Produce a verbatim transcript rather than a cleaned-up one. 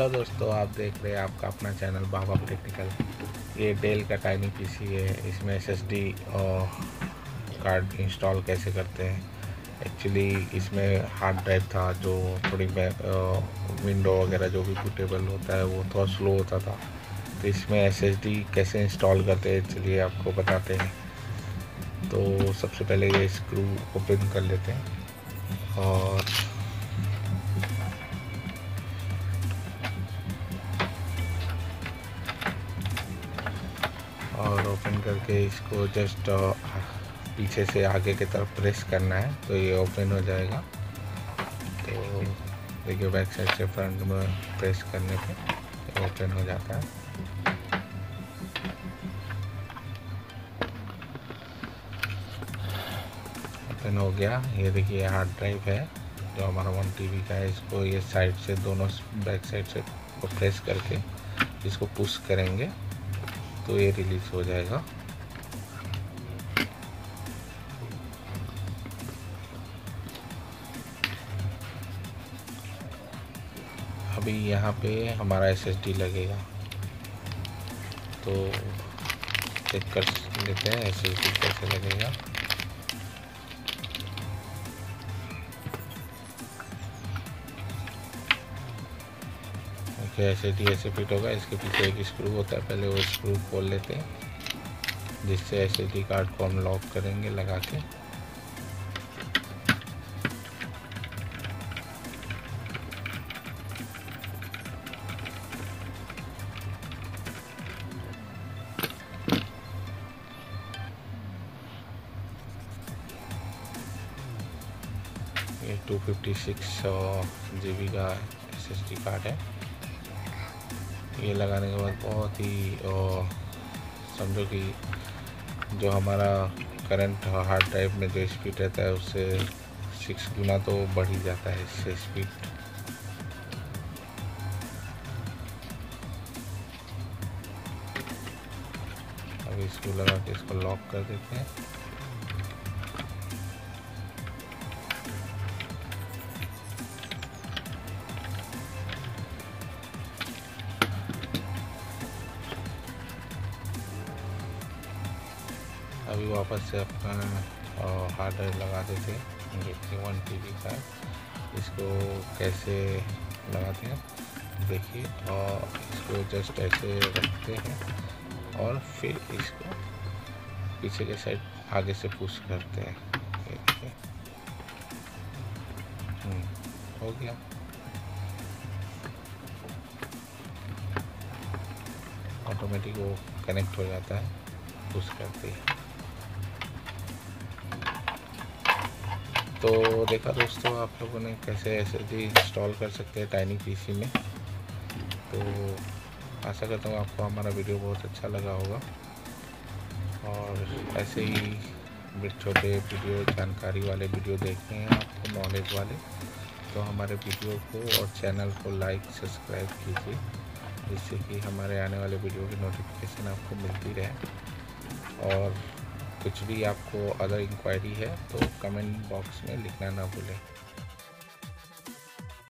दोस्तों, आप देख रहे हैं आपका अपना चैनल बाबा टेक्निकल। ये डेल का टाइनी पीसी है। इसमें एसएसडी और कार्ड इंस्टॉल कैसे करते हैं। एक्चुअली इसमें हार्ड ड्राइव था जो थोड़ी विंडो वगैरह जो भी बूटेबल होता है वो थोड़ा स्लो होता था। तो इसमें एसएसडी कैसे इंस्टॉल करते हैं चलिए आपको बताते हैं। तो सबसे पहले ये स्क्रू ओपन कर लेते हैं और और ओपन करके इसको जस्ट पीछे से आगे की तरफ प्रेस करना है तो ये ओपन हो जाएगा। तो देखिए बैक साइड से फ्रंट में प्रेस करने पे ये ओपन हो जाता है। ओपन हो गया। ये देखिए हार्ड ड्राइव है जो हमारा वन टीबी का है। इसको ये साइड से दोनों बैक साइड से को प्रेस करके इसको पुश करेंगे तो ये रिलीज हो जाएगा। अभी यहाँ पे हमारा एसएसडी लगेगा तो चेक कर लेते हैं एसएसडी कैसे लगेगा। ओके, एसएसडी ऐसे फिट होगा। इसके पीछे एक स्क्रू होता है, पहले वो स्क्रू खोल लेते हैं जिससे एसएसडी कार्ड को हम लॉक करेंगे लगा के। ये टू फिफ्टी सिक्स जीबी का एसएसडी कार्ड है। ये लगाने के बाद बहुत ही समझो कि जो हमारा करंट हार्ड ड्राइव में जो स्पीड रहता है उससे सिक्स गुना तो बढ़ ही जाता है इससे स्पीड। अब इसको लगा के इसको लॉक कर देते हैं। अभी वापस से अपना हार्ड ड्राइव लगा देते हैं जो कि वन टीबी का है। इसको कैसे लगाते हैं देखिए, और इसको जस्ट ऐसे रखते हैं और फिर इसको पीछे के साइड आगे से पुश करते हैं। ये देखिए हो गया। ऑटोमेटिक वो कनेक्ट हो जाता है पुश करते ही। तो देखा दोस्तों आप लोगों ने कैसे एसएसडी इंस्टॉल कर सकते हैं टाइनी पीसी में। तो आशा करता हूँ आपको हमारा वीडियो बहुत अच्छा लगा होगा और ऐसे ही छोटे वीडियो जानकारी वाले वीडियो देखने हैं आपको, नॉलेज वाले, तो हमारे वीडियो को और चैनल को लाइक सब्सक्राइब कीजिए जिससे कि हमारे आने वाले वीडियो की नोटिफिकेशन आपको मिलती रहे। और कुछ भी आपको अदर इंक्वायरी है तो कमेंट बॉक्स में लिखना ना भूलें।